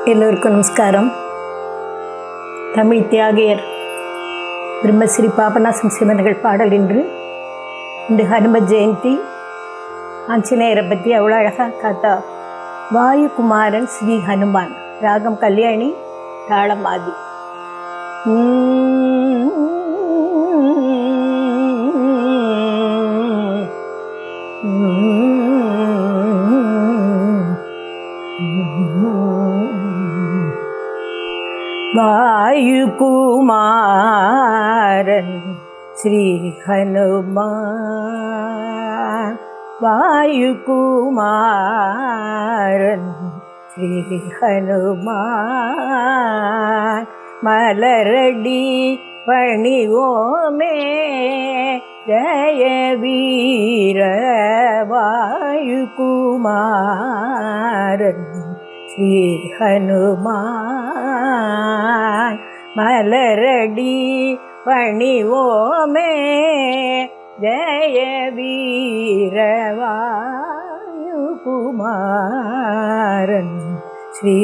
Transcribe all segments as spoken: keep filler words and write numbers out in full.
எல்லோருக்கும் நமஸ்காரம். தமிழ் தியாகியர் பிரம்மஸ்ரீ பாபநாசம் சிவனர்கள் பாடல் இன்று இந்த ஹனுமத் ஜெயந்தி. ஆஞ்சநேயரை பற்றி அவ்வளோ அழகாக காத்தா. வாயுகுமாரன் ஸ்ரீ ஹனுமான். ராகம் கல்யாணி, தாளம் ஆதி. வாயுகுமாரன் ஸ்ரீ ஹனுமான். வாயுகுமாரன் ஸ்ரீ ஹனுமான். மலரடி பணிவோமே ஜெய வீர வாயுகுமாரன் ஸ்ரீ ஹனுமான். மலரடி பணிவோமே ஜெய வீர வாயுகுமாரன் ஸ்ரீ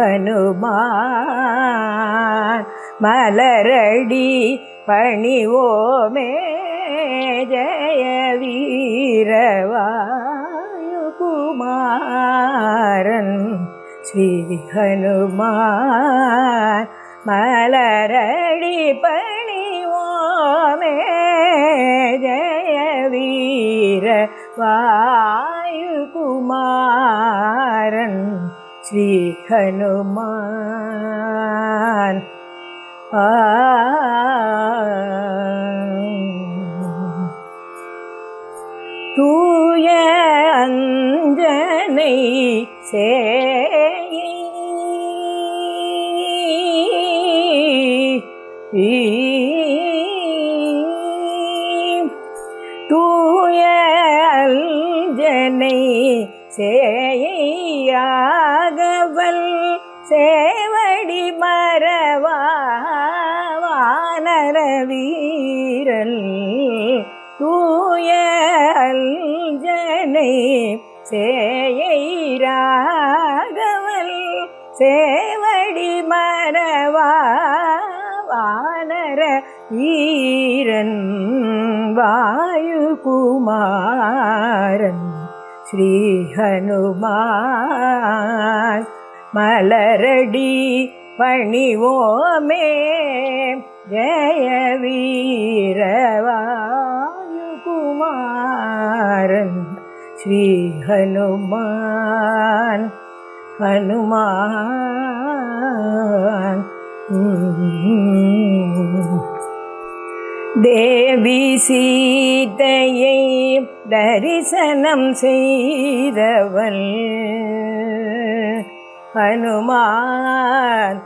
ஹனுமான். மலரடி பணிவோமே ஜெய வீர வாயுகுமாரன் ஸ்ரீ ஹனுமான். மலரடி பணிவோமே ஜெய வீர வாயுகுமாரன் ஸ்ரீ ஹனுமான். ஆ தூய அஞ்சனை சேயி தூய அஞ்சனை சேயாகவல் சேவடி மரவா வானர வீரல். தூய அஞ்சனை சேயாகவல் சேவடி மரவா வானர வீரன் வாயுகுமாரன் ஸ்ரீ ஹனுமான். மலரடி பணிவோமே ஜெய வீர வாயுகுமாரன் ஸ்ரீ ஹனுமான். ஹனுமான் தேவி சீதையை தரிசனம் செய்தவள் ஹனுமான்.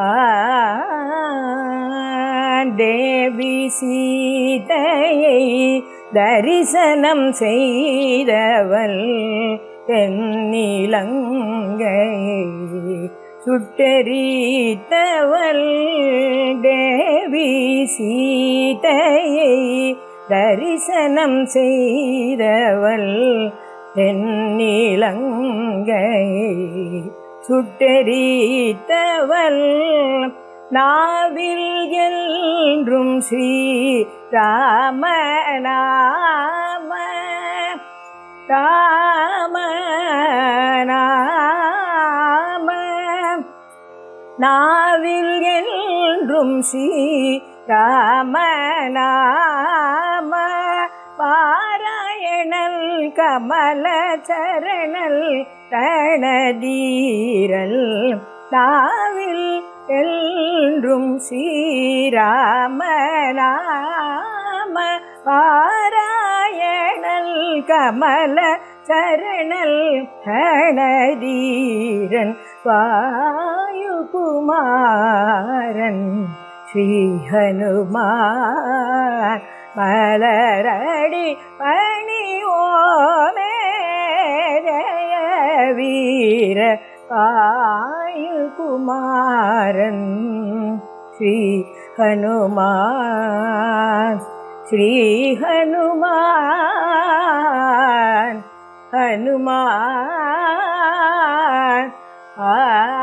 தேவி சீதையை தரிசனம் செய்தவள் தென்னிலங்கையை சுட்டெரித்தவள். தேவி சீதையை தரிசனம் செய்தவள் தென்னிலங்கையை சுட்டெரித்தவள். நாவில் என்றும் ஸ்ரீ ராம நாம ராம நாம. நாவில் என்றும் ஸ்ரீ ராம நாம பாராயணல் கமல சரணல் தனதீரல். நாவில் என்றும் ஸ்ரீராம நாம பாராயணல் கமல சரணல் தனதீரன் வாயுகுமாரன் ஸ்ரீ ஹனுமான். மலரடி பணிவோமே ஜெய வீர வாயுகுமாரன் ஸ்ரீ ஹனுமான். ஸ்ரீ ஹனுமான் ஹனுமான். ஆ